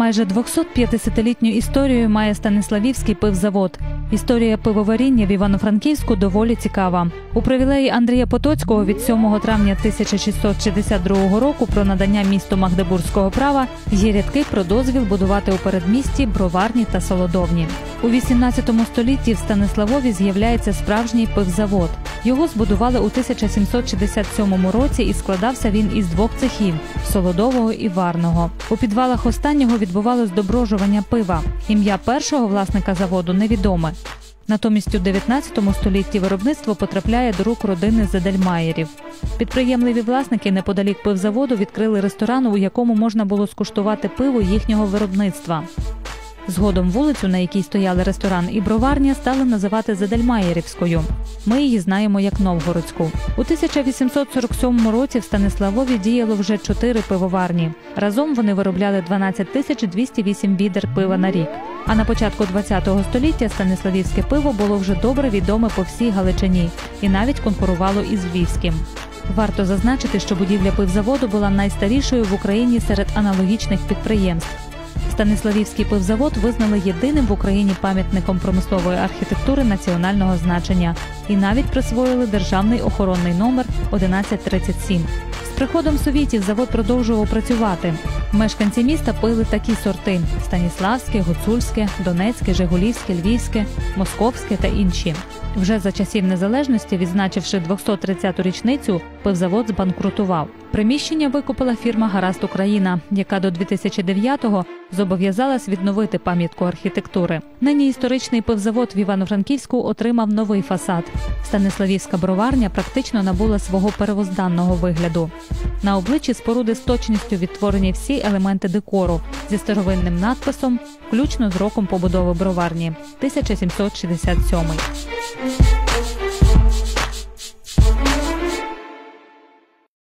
Майже 250-літню історію має Станиславівський пивзавод. Історія пивоваріння в Івано-Франківську доволі цікава. У привілеї Андрія Потоцького від 7 травня 1662 року про надання місту Магдебурзького права є рядки про дозвіл будувати у передмісті броварні та солодовні. У 18 столітті в Станиславові з'являється справжній пивзавод. Його збудували у 1767 році і складався він із двох цехів – солодового і варного. У підвалах останнього відбувалось доброжування пива. Ім'я першого власника заводу невідоме. Натомість у 19 столітті виробництво потрапляє до рук родини Зедельмаєрів. Підприємливі власники неподалік пивзаводу відкрили ресторан, у якому можна було скуштувати пиво їхнього виробництва. Згодом вулицю, на якій стояли ресторан і броварня, стали називати Зедельмаєрівською. Ми її знаємо як Новгородську. У 1847 році в Станиславові діяло вже 4 пивоварні. Разом вони виробляли 12 208 відер пива на рік. А на початку ХХ століття станиславівське пиво було вже добре відоме по всій Галичині і навіть конкурувало із львівським. Варто зазначити, що будівля пивзаводу була найстарішою в Україні серед аналогічних підприємств. Станиславівський пивзавод визнали єдиним в Україні пам'ятником промислової архітектури національного значення і навіть присвоїли державний охоронний номер 1137. З приходом совітів завод продовжував працювати. Мешканці міста пили такі сорти – станіславське, гуцульське, донецьке, жигулівське, львівське, московське та інші. Вже за часів незалежності, відзначивши 230-ту річницю, пивзавод збанкрутував. Приміщення викупила фірма «Гаразд Україна», яка до 2009-го зобов'язалась відновити пам'ятку архітектури. Нині історичний пивзавод в Івано-Франківську отримав новий фасад. Станиславівська броварня практично набула свого первозданного вигляду. На обличчі споруди з точністю відтворені всі елементи декору зі старовинним надписом, включно з роком побудови броварні – 1767.